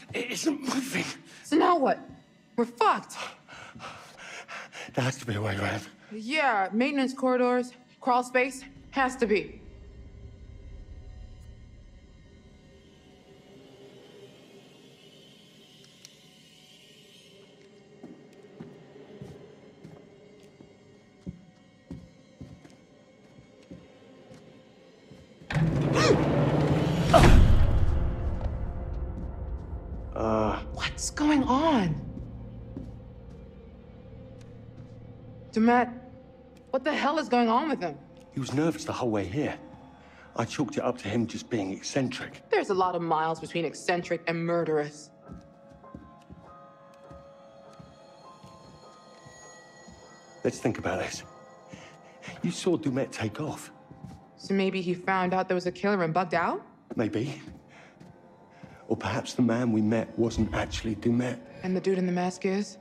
It isn't moving. So now what? We're fucked. There has to be a way around. Yeah, maintenance corridors, crawl space, has to be. What's going on? Demet, what the hell is going on with him? He was nervous the whole way here. I chalked it up to him just being eccentric. There's a lot of miles between eccentric and murderous. Let's think about this. You saw Dumet take off. So maybe he found out there was a killer and bugged out? Maybe. Or perhaps the man we met wasn't actually Dumet. And the dude in the mask is?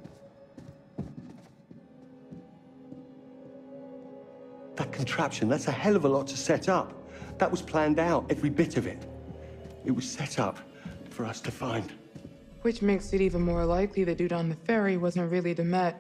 That contraption, that's a hell of a lot to set up. That was planned out, every bit of it. It was set up for us to find. Which makes it even more likely the dude on the ferry wasn't really Demet.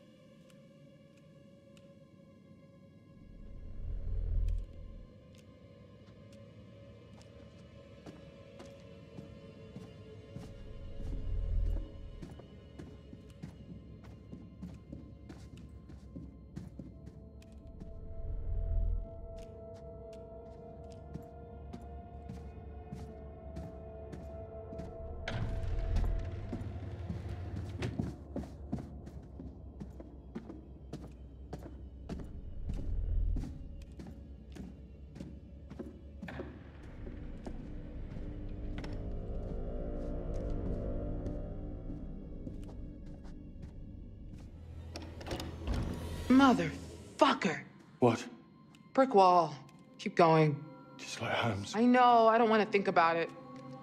Motherfucker. What? Brick wall. Keep going. Just like Holmes. I know, I don't want to think about it.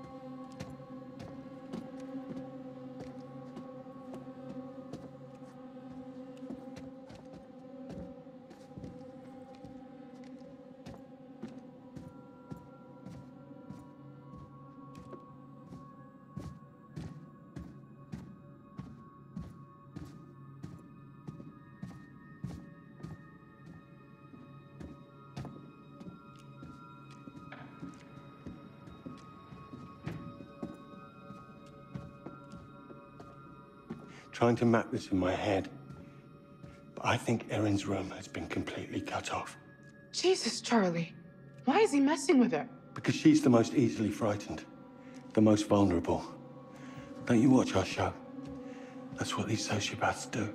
Trying to map this in my head. But I think Erin's room has been completely cut off. Jesus, Charlie. Why is he messing with her? Because she's the most easily frightened. The most vulnerable. Don't you watch our show? That's what these sociopaths do.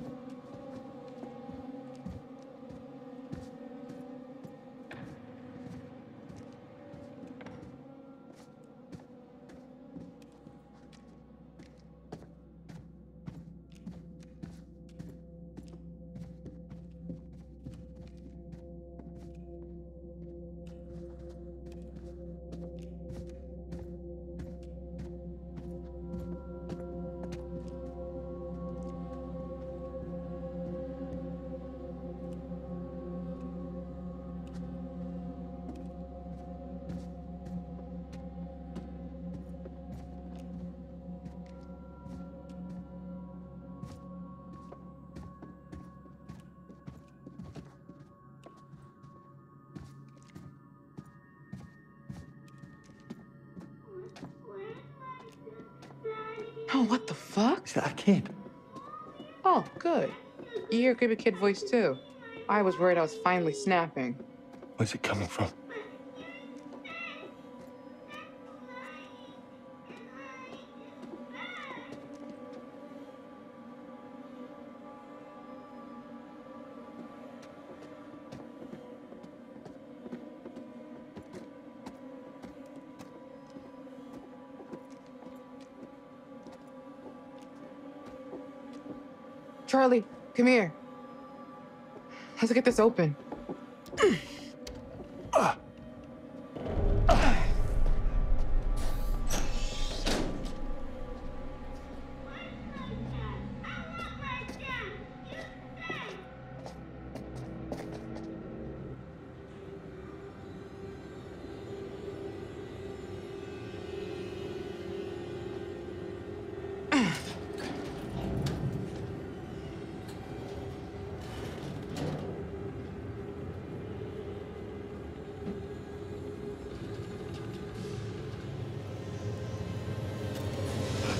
Oh, what the fuck? Is that a kid? Oh, good. You hear a creepy kid voice, too. I was worried I was finally snapping. Where's it coming from? Charlie, come here. Let's get this open.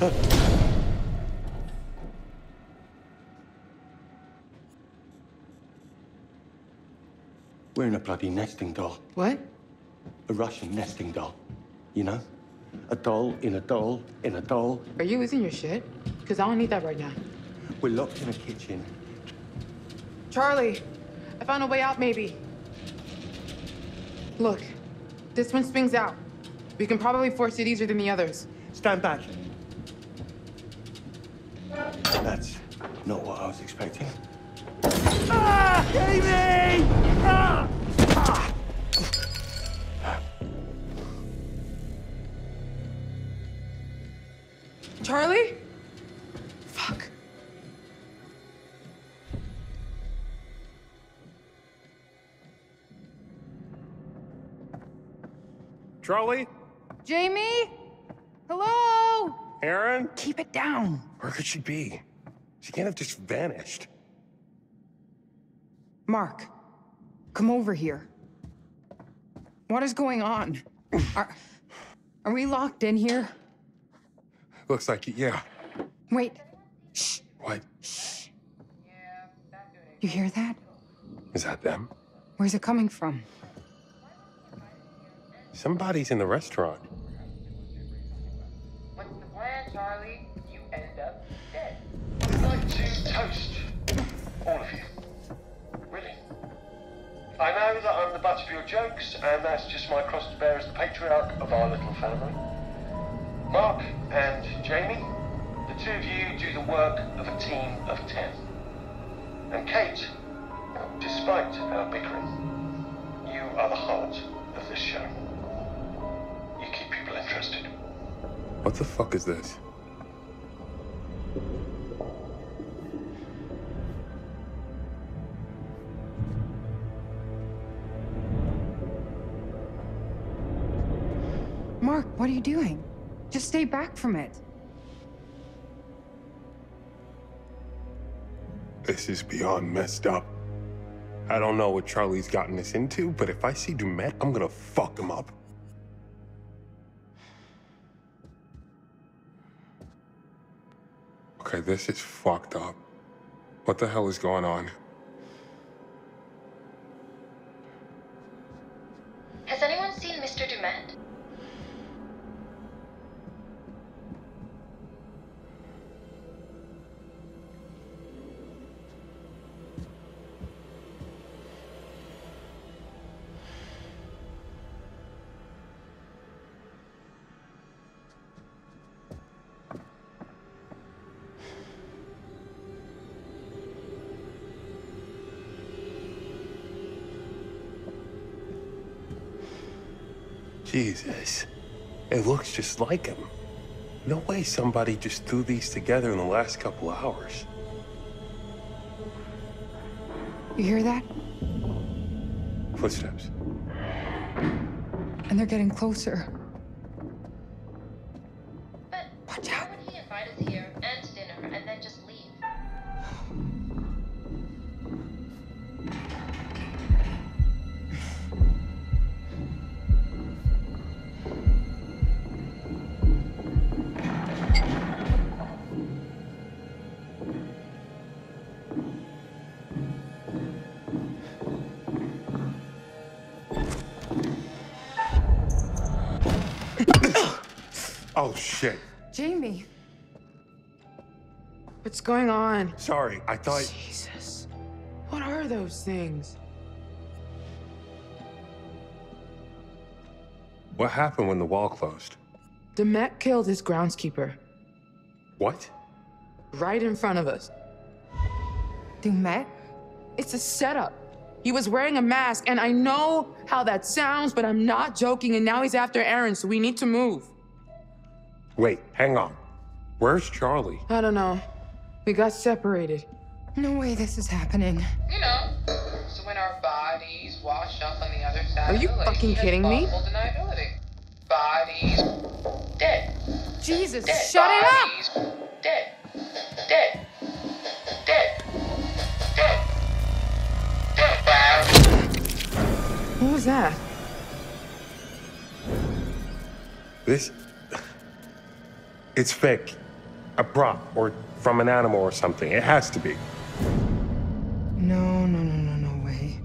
We're in a bloody nesting doll. What? A Russian nesting doll. You know? A doll in a doll in a doll. Are you losing your shit? Because I don't need that right now. We're locked in a kitchen. Charlie, I found a way out, maybe. Look, this one swings out. We can probably force it easier than the others. Stand back. That's not what I was expecting. Ah! Amy! Ah! Ah! Charlie? Fuck. Charlie? Jamie? Hello? Aaron? Keep it down. Where could she be? She can't have just vanished. Mark, come over here. What is going on? Are we locked in here? Looks like it, yeah. Wait. Shh. What? You hear that? Is that them? Where's it coming from? Somebody's in the restaurant. What's the plan, Charlie? You end up dead. I'd like to toast all of you. Really. I know that I'm the butt of your jokes, and that's just my cross to bear as the patriarch of our little family. Mark and Jamie, the two of you do the work of a team of 10. And Kate, despite our bickering, you are the heart of this show. You keep people interested. What the fuck is this? Mark, what are you doing? Just stay back from it. This is beyond messed up. I don't know what Charlie's gotten us into, but if I see Dumet, I'm gonna fuck him up. Okay, this is fucked up. What the hell is going on? Has anyone seen Mr. Dumet? Jesus. It looks just like him. No way somebody just threw these together in the last couple hours. You hear that? Footsteps. And they're getting closer. But Watch why out. would he invite us here and to dinner and then just leave? Oh, shit. Jamie. What's going on? Sorry, I thought... Jesus. What are those things? What happened when the wall closed? Demet killed his groundskeeper. What? Right in front of us. Dumet? It's a setup. He was wearing a mask, and I know how that sounds, but I'm not joking, and now he's after Aaron, so we need to move. Wait, hang on. Where's Charlie? I don't know. We got separated. No way this is happening. You know, so when our bodies wash up on the other side Are of you the lake, fucking kidding me? Possible deniability. Bodies dead. Jesus, Dead. shut it up! Bodies dead. Dead. Dead. Dead. Dead. What was that? This... It's fake. A prop, or from an animal or something. It has to be. No way.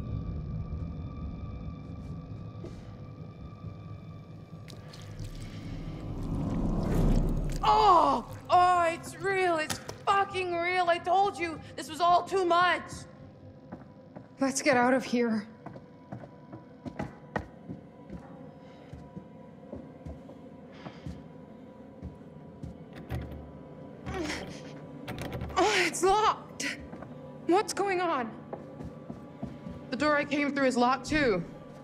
Oh, it's real. It's fucking real. I told you, this was all too much. Let's get out of here. Oh, it's locked. What's going on? The door I came through is locked too.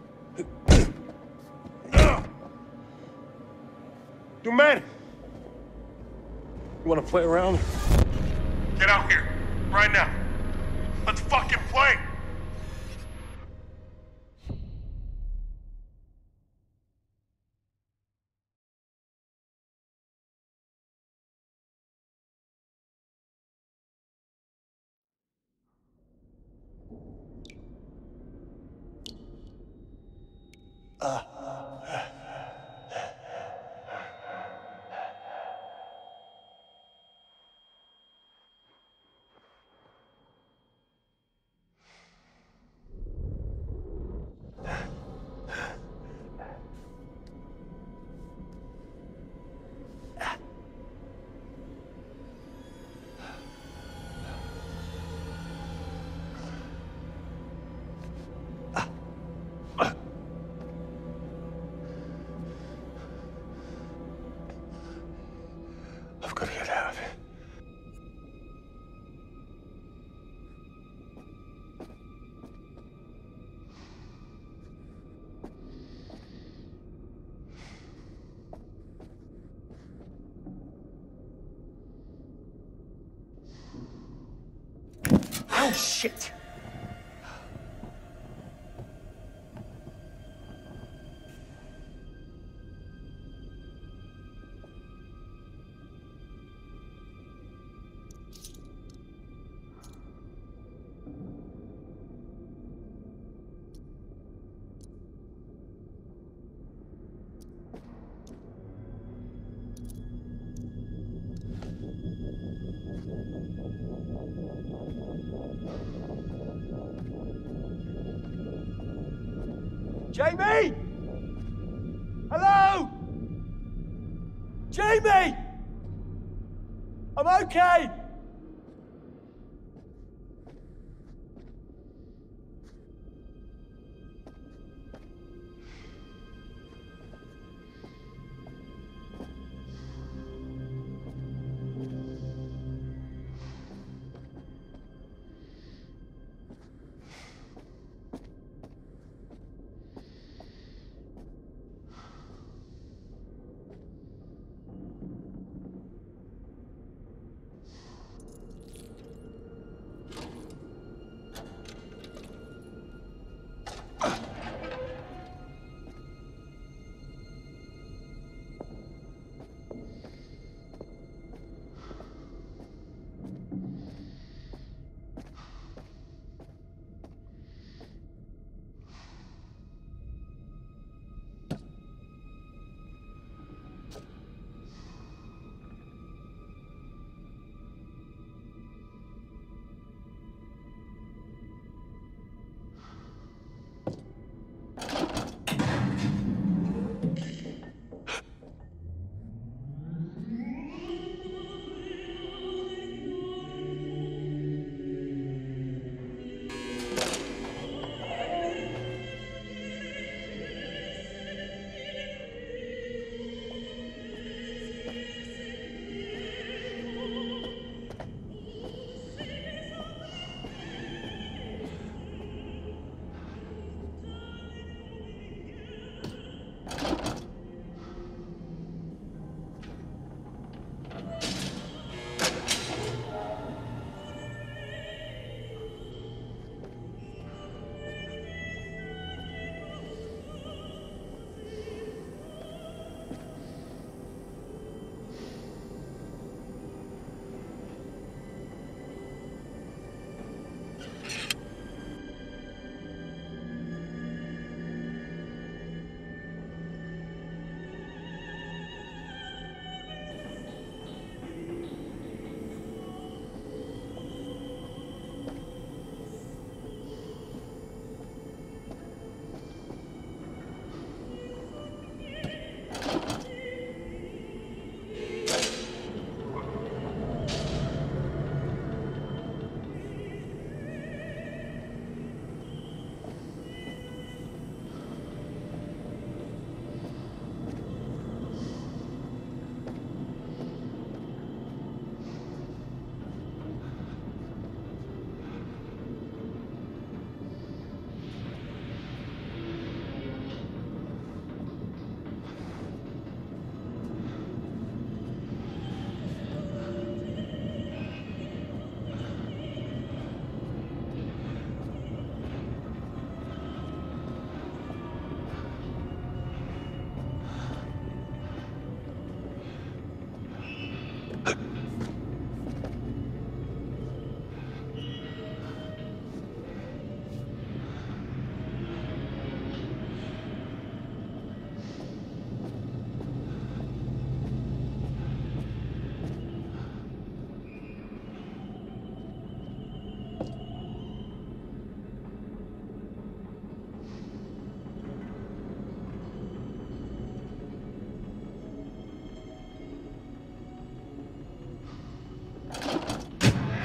You man! You wanna play around? Get out here, right now. Let's fucking play! I've got to get out of here. Oh, shit! Jamie! Hello? Jamie! I'm okay!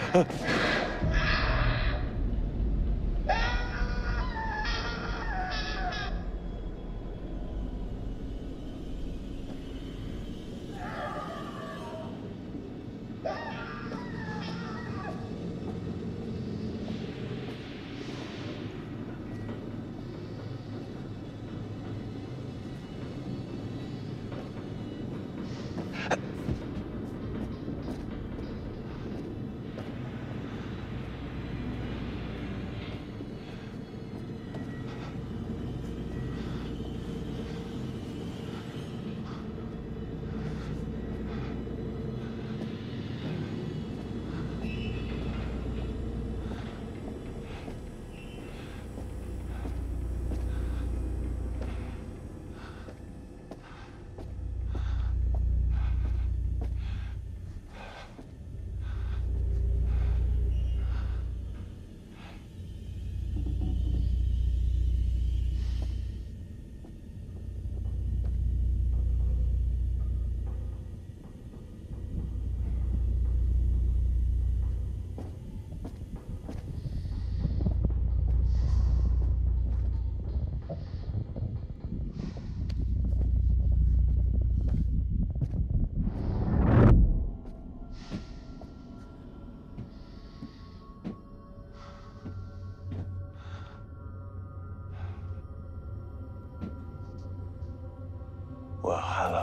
Well, hello.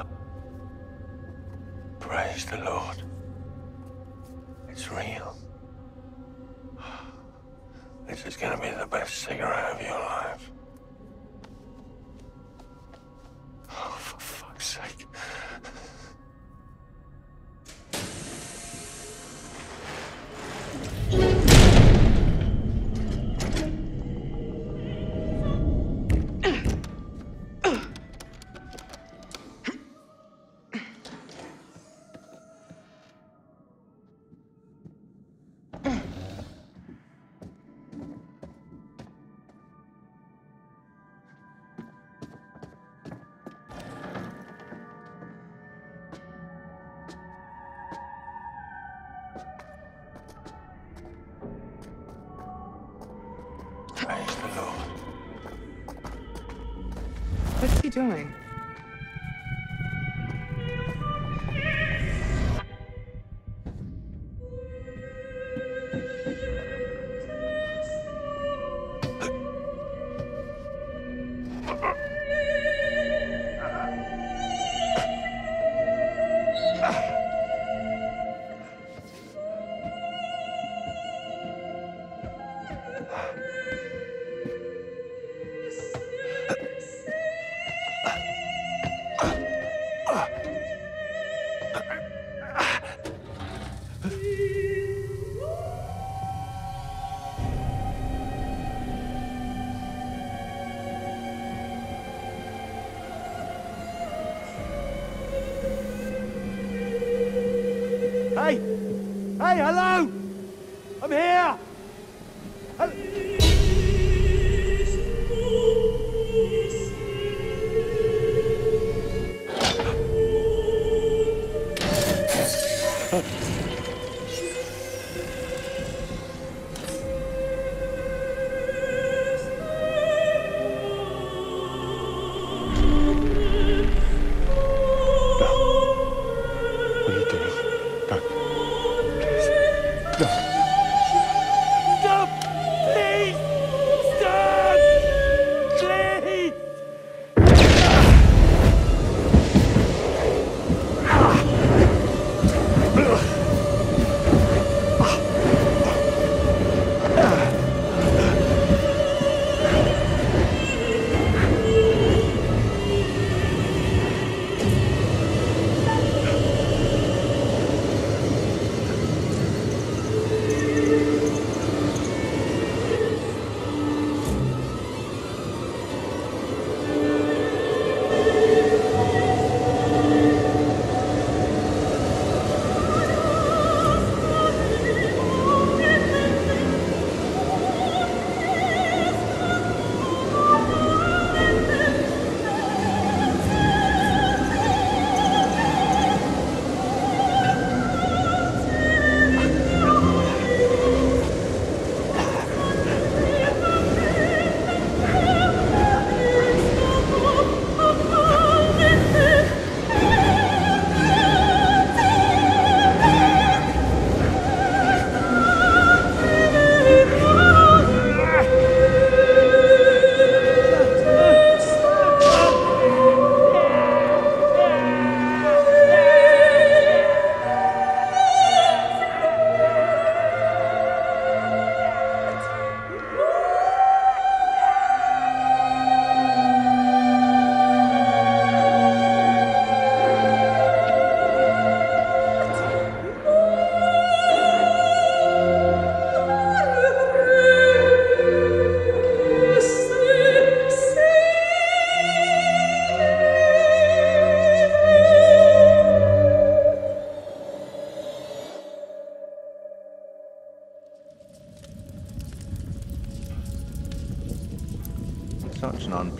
Praise the Lord. It's real. This is gonna be the best cigarette of your life. Oh, for fuck's sake. Praise the Lord. What's he doing? Hey! Hey, hello! I'm here! What are you doing? No. Please. No.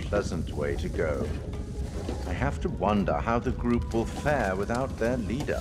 pleasant way to go. I have to wonder how the group will fare without their leader.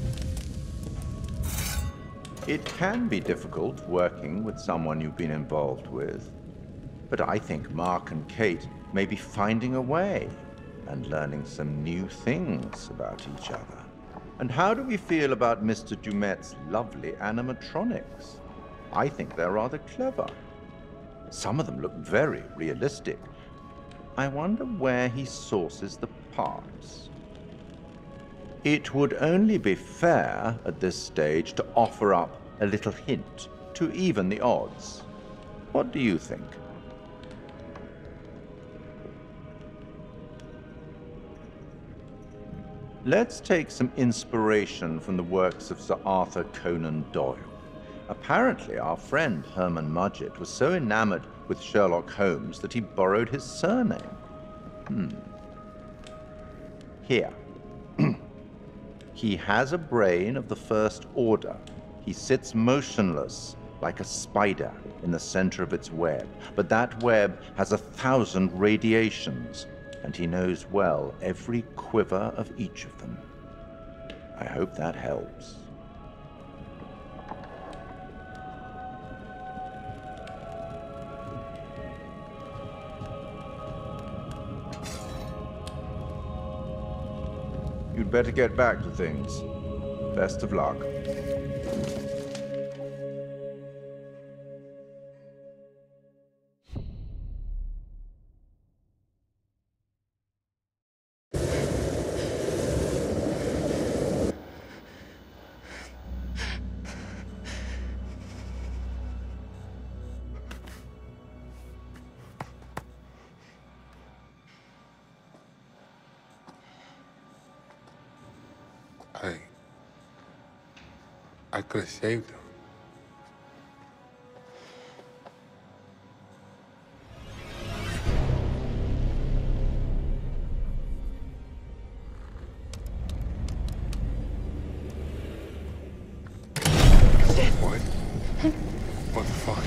It can be difficult working with someone you've been involved with, but I think Mark and Kate may be finding a way and learning some new things about each other. And how do we feel about Mr. Dumet's lovely animatronics? I think they're rather clever. Some of them look very realistic. I wonder where he sources the parts. It would only be fair at this stage to offer up a little hint to even the odds. What do you think? Let's take some inspiration from the works of Sir Arthur Conan Doyle. Apparently, our friend Herman Mudgett was so enamored with Sherlock Holmes that he borrowed his surname. Here. He has a brain of the first order. He sits motionless, like a spider in the center of its web. But that web has 1,000 radiations, and he knows well every quiver of each of them. I hope that helps. You'd better get back to things. Best of luck. I could have saved him. What? What the fuck?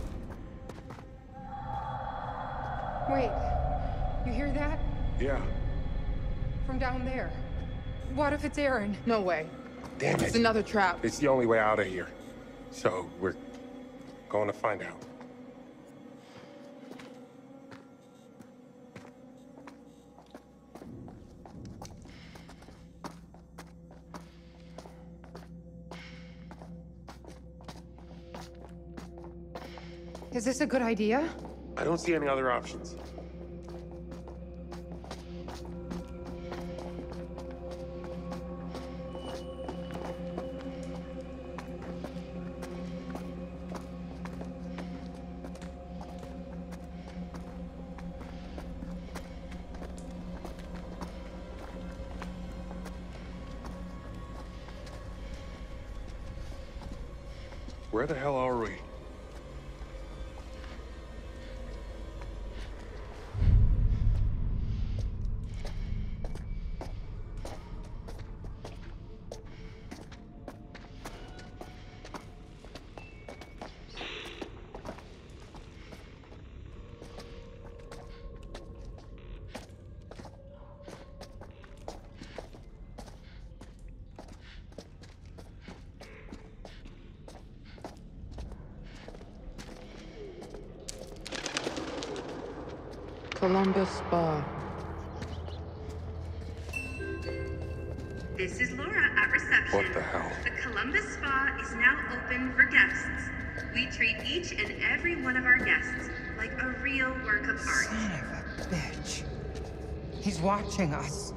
Wait, you hear that? Yeah. From down there. What if it's Aaron? No way. Damn it. It's another trap. It's the only way out of here. So we're going to find out. Is this a good idea? I don't see any other options. Where the hell are we? Columbus Spa. This is Laura at reception. What the hell? The Columbus Spa is now open for guests. We treat each and every one of our guests like a real work of art. Son of a bitch. He's watching us.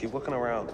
Keep looking around.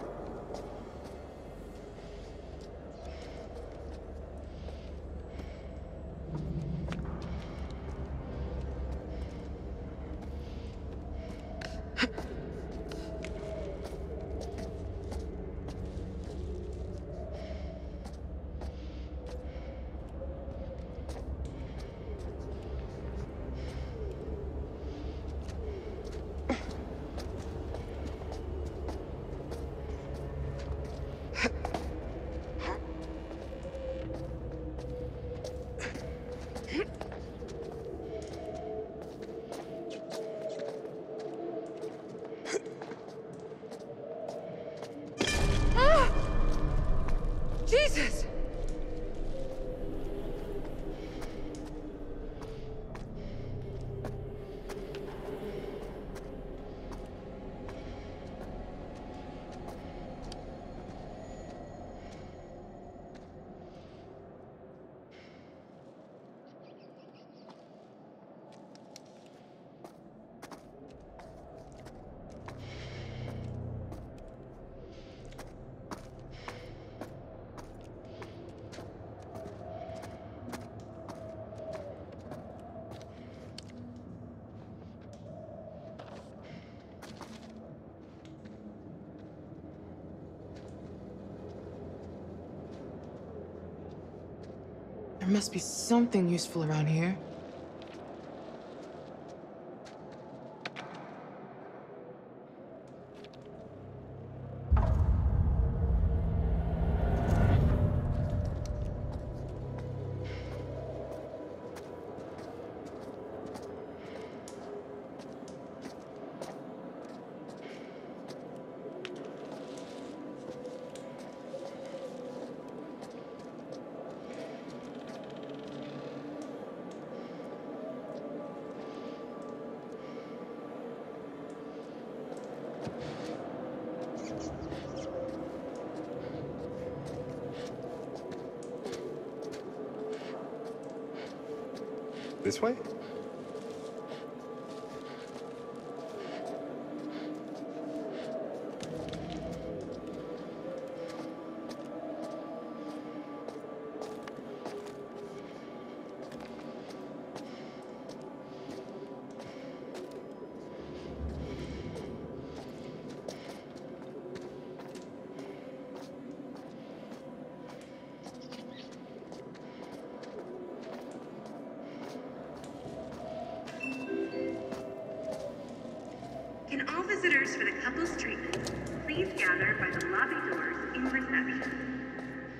Jesus! There must be something useful around here. This way? Can all visitors for the couple's treatment please gather by the lobby doors in reception?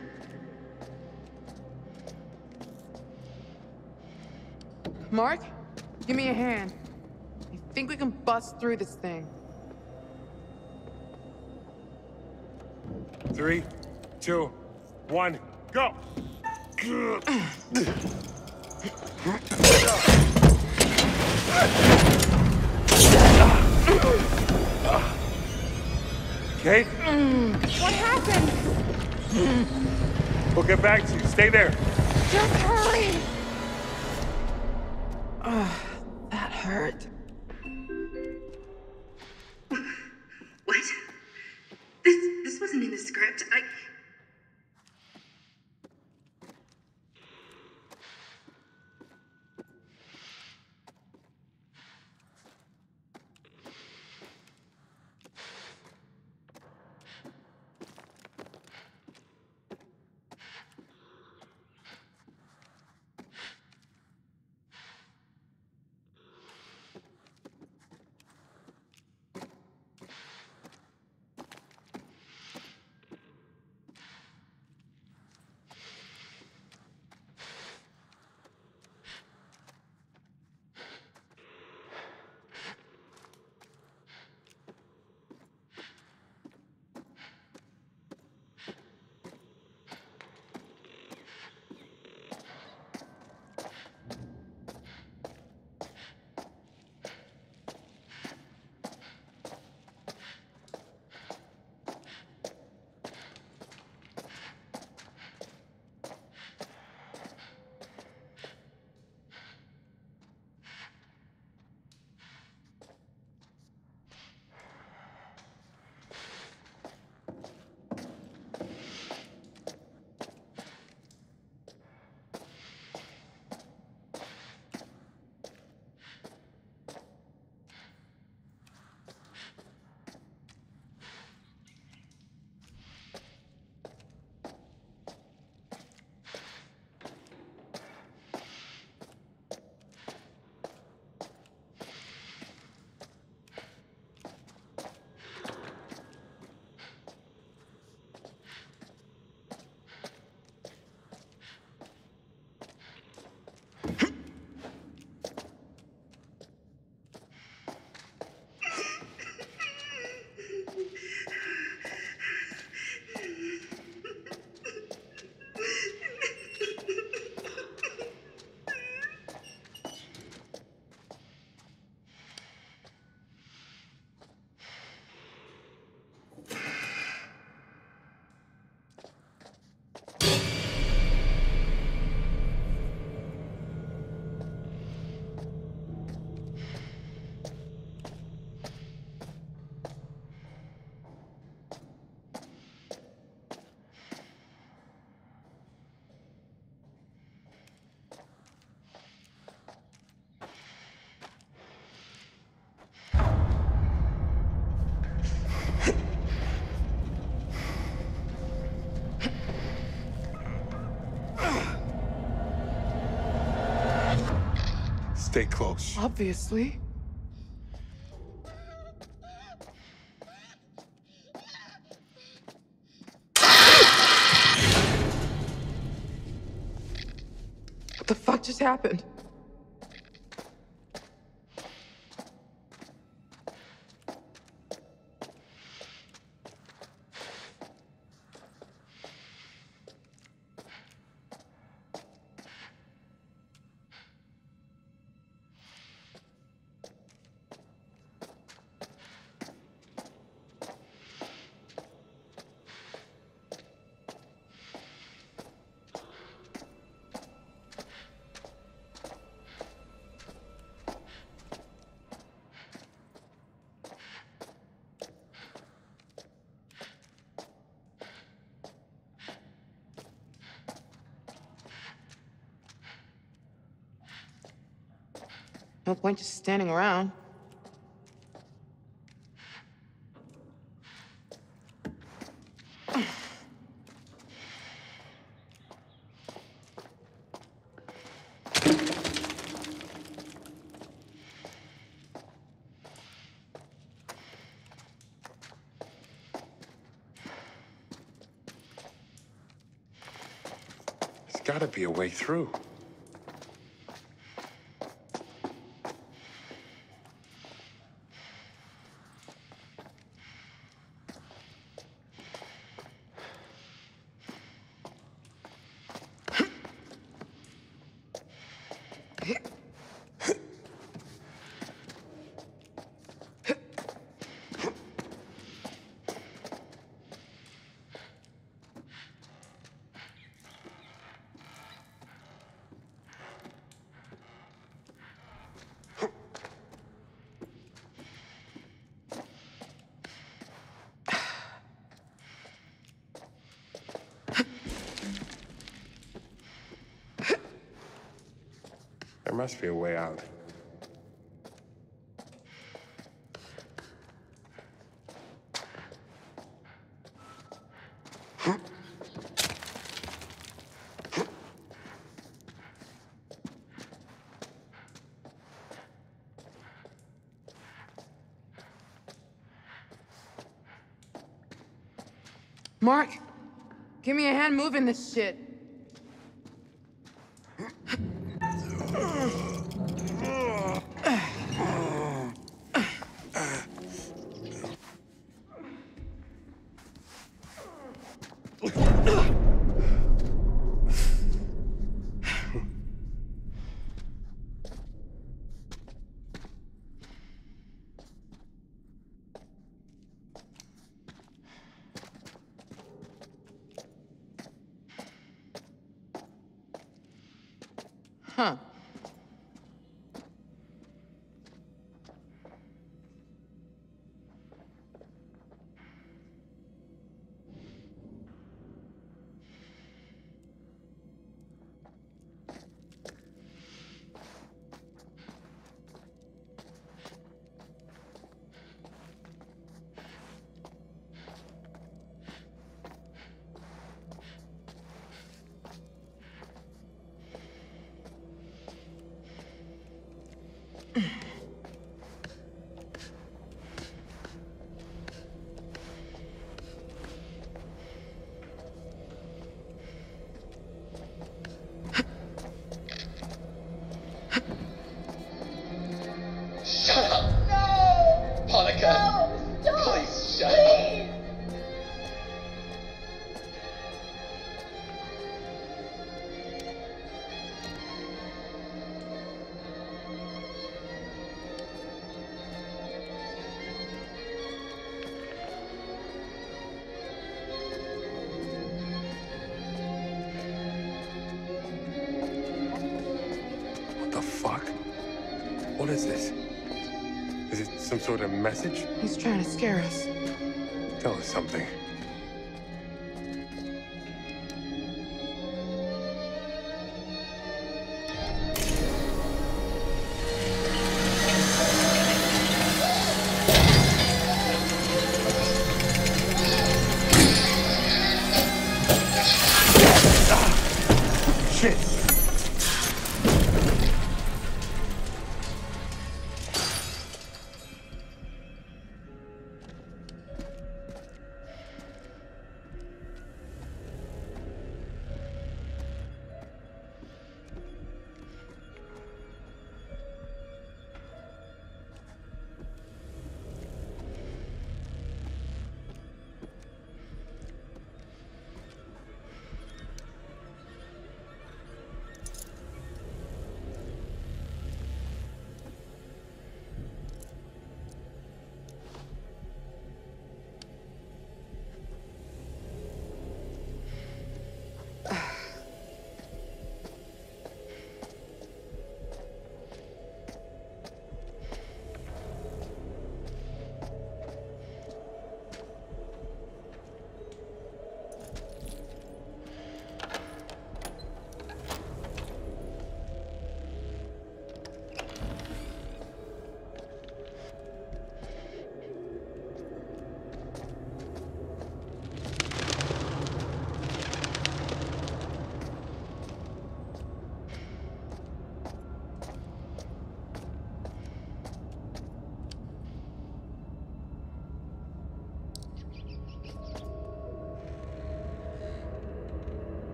Mark, give me a hand. I think we can bust through this thing. 3, 2, 1, go! Kate? What happened? We'll get back to you. Stay there. Just hurry! That hurt. What? This wasn't in the script. stay close. Obviously. What the fuck just happened? No point just standing around. There's gotta be a way through. There must be a way out. Mark, give me a hand moving this shit. Huh. Shut up! No! Monica! No! Stop! Please, shut up! What the fuck? What is this? Is it some sort of message? He's trying to scare us. Tell us something.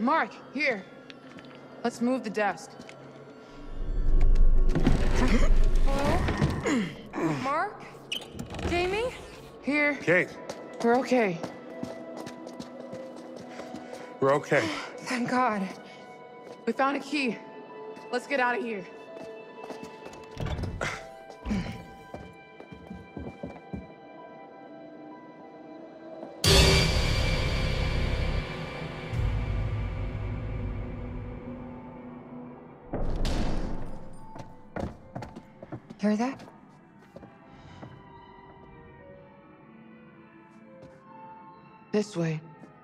Mark, here. Let's move the desk. Hello? Mark? Jamie? Here. Kate, We're okay. we're okay. Thank God. We found a key. Let's get out of here. Hear that? This way.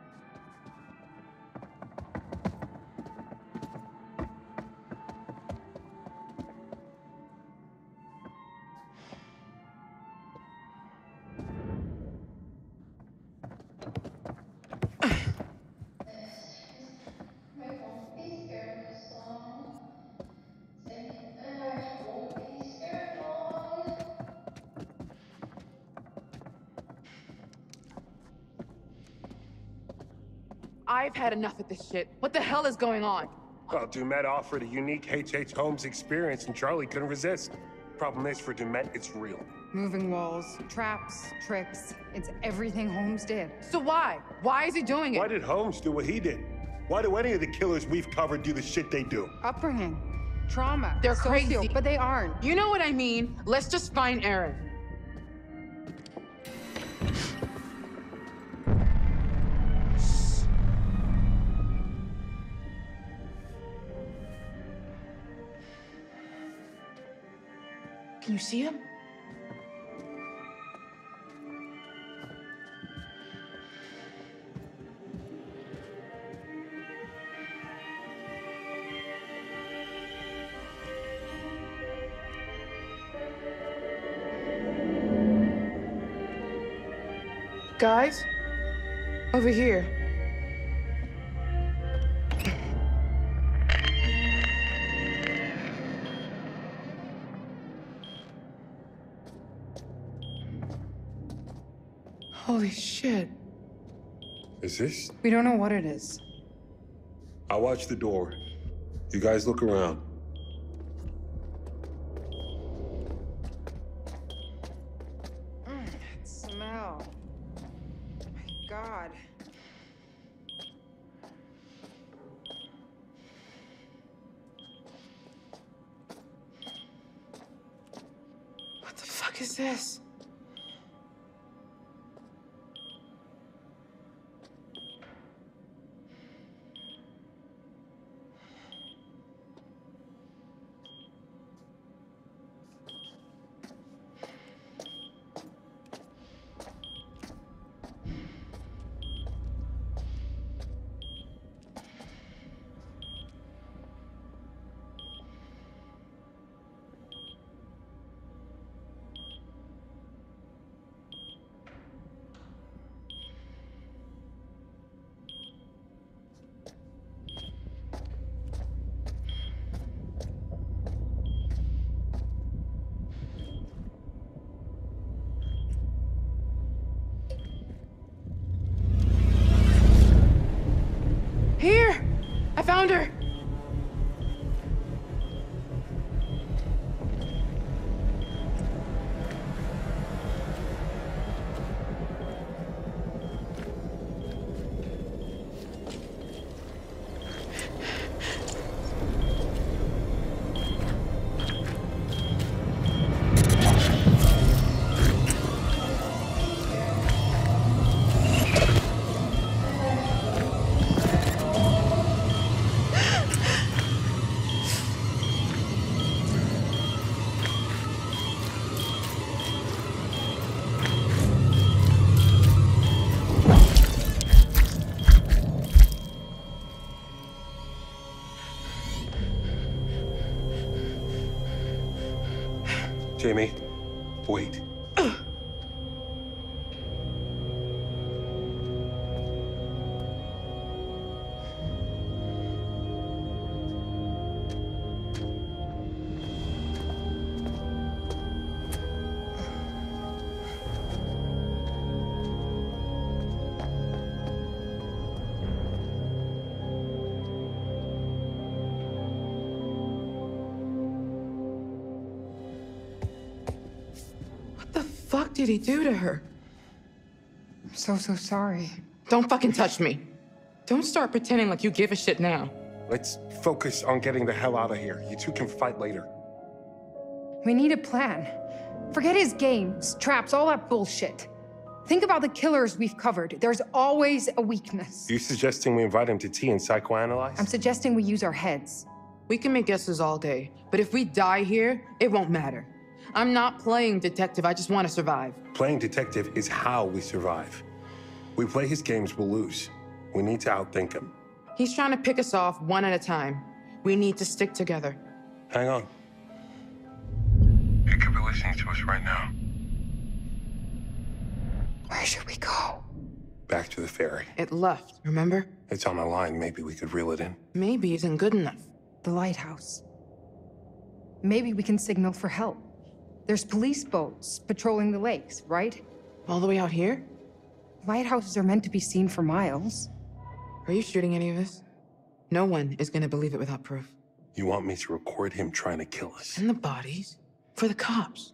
I won't be scared this long. Sing it. I won't be scared long. I've had enough of this shit. What the hell is going on? Well, Dumet offered a unique H.H. Holmes experience and Charlie couldn't resist. Problem is, for Dumet, it's real. Moving walls, traps, tricks. It's everything Holmes did. So why? Why is he doing it? Why did Holmes do what he did? Why do any of the killers we've covered do the shit they do? Upbringing, trauma. They're socio, crazy. but they aren't. You know what I mean? Let's just find Aaron. Can you see him? Guys, over here. Holy shit. Is this? We don't know what it is. I'll watch the door. You guys look around. That smell. My God. What the fuck is this? Here! I found her! Jamie, wait. did he do to her? I'm so sorry. Don't fucking touch me. Don't start pretending like you give a shit now. Let's focus on getting the hell out of here. You two can fight later. We need a plan. Forget his games, traps, all that bullshit. Think about the killers we've covered. There's always a weakness. You suggesting we invite him to tea and psychoanalyze? I'm suggesting we use our heads. We can make guesses all day, but if we die here, it won't matter. I'm not playing detective, I just want to survive. Playing detective is how we survive. We play his games, we'll lose. We need to outthink him. He's trying to pick us off one at a time. We need to stick together. Hang on. He could be listening to us right now. Where should we go? Back to the ferry. It left, remember? It's on a line. Maybe we could reel it in. Maybe isn't good enough. The lighthouse. Maybe we can signal for help. There's police boats patrolling the lakes, right? All the way out here? Lighthouses are meant to be seen for miles. Are you shooting any of this? No one is gonna believe it without proof. You want me to record him trying to kill us? And the bodies? For the cops.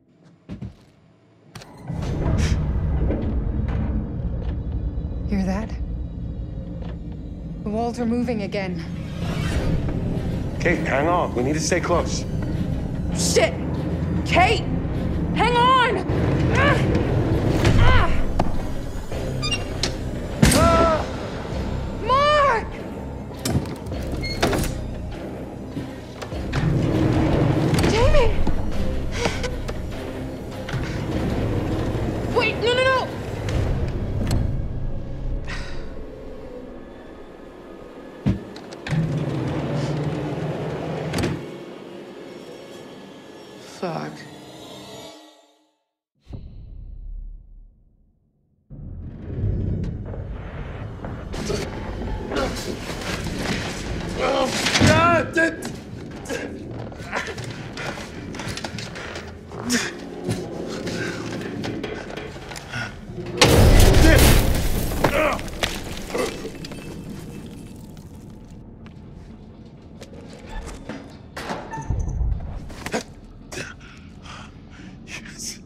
Hear that? The walls are moving again. Kate, hang on. We need to stay close. Shit! Kate! Hang on! Mark! Jamie! Wait, no! Fuck. Yes.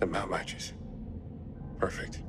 mount matches. Perfect.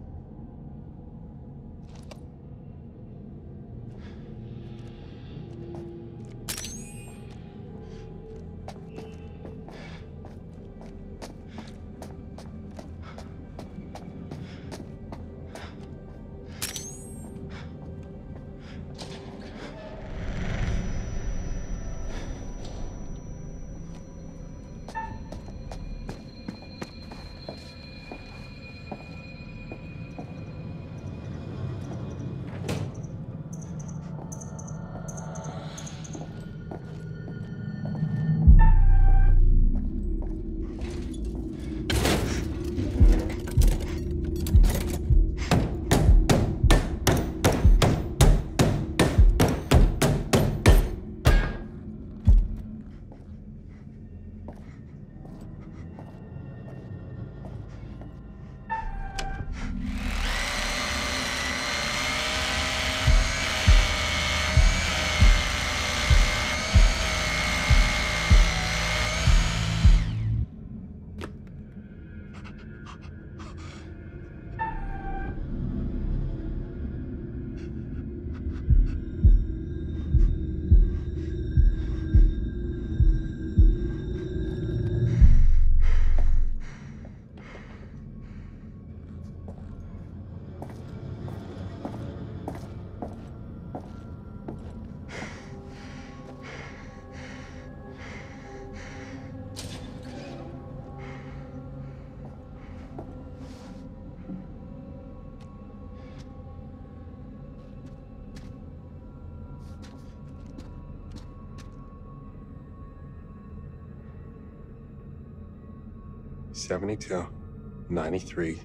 $72, $93.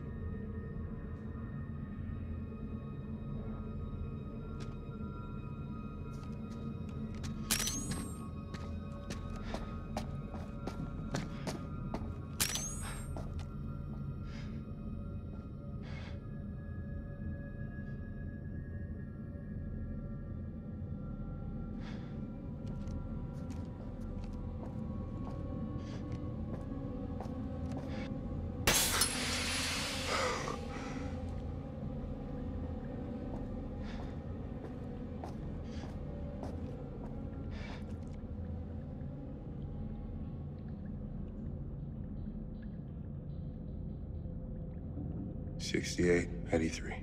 $68, $83.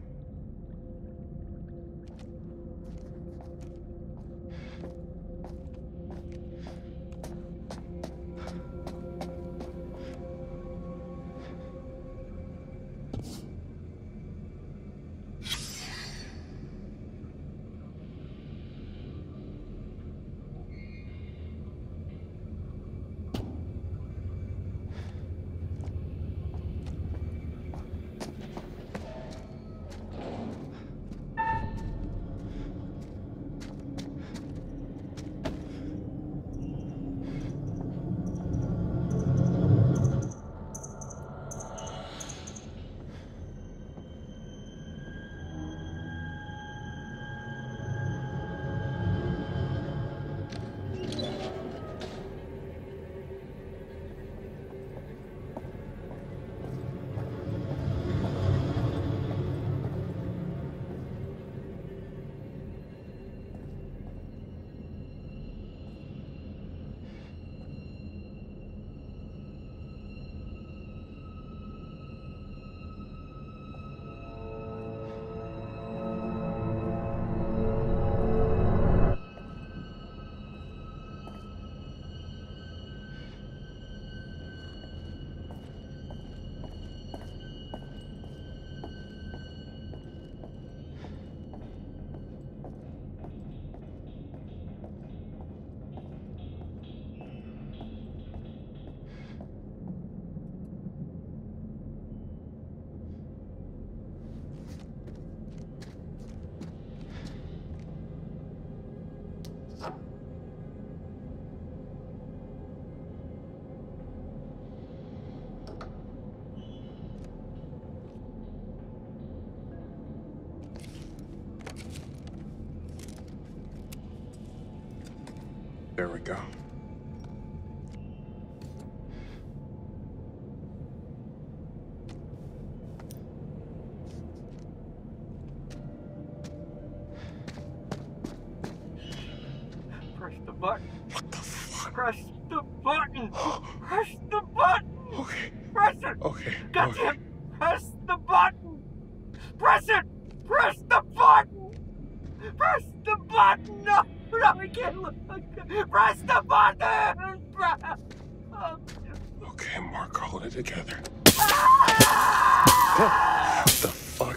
There we go. Press the button. What the fuck? Press the button. Press the button. Okay. Press it. Okay. Goddamn. Okay. Press the button. Press it. Press the button. Press the button. No, no, we can't look. Press the button. Okay, Mark, hold it together. Ah! What the fuck?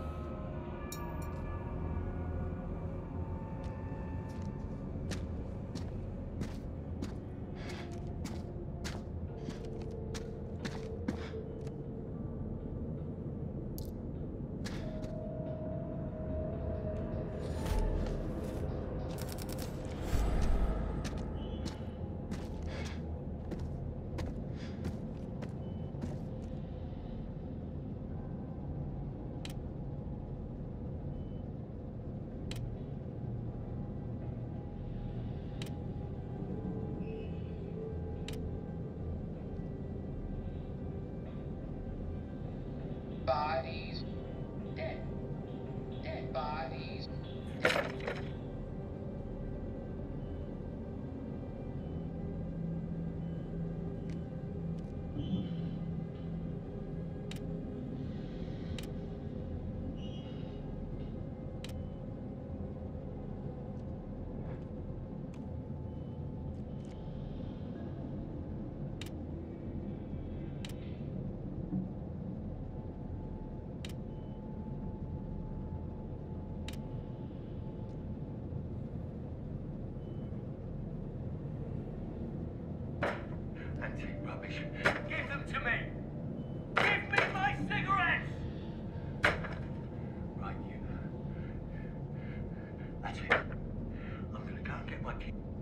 Bodies. Dead. Dead bodies. Anti-rubbish. Give them to me! Give me my cigarettes! Right, you. That's it. I'm gonna go and get my key.